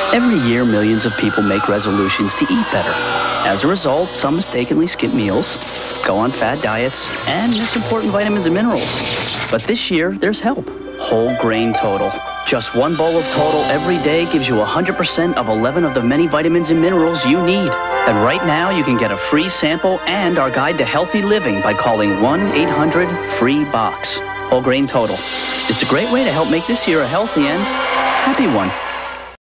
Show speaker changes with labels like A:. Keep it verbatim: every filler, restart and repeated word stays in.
A: Every year, millions of people make resolutions to eat better. As a result, some mistakenly skip meals, go on fad diets, and miss important vitamins and minerals. But this year, there's help. Whole Grain Total. Just one bowl of Total every day gives you one hundred percent of eleven of the many vitamins and minerals you need. And right now, you can get a free sample and our guide to healthy living by calling one eight hundred free box. Whole Grain Total. It's a great way to help make this year a healthy and happy one.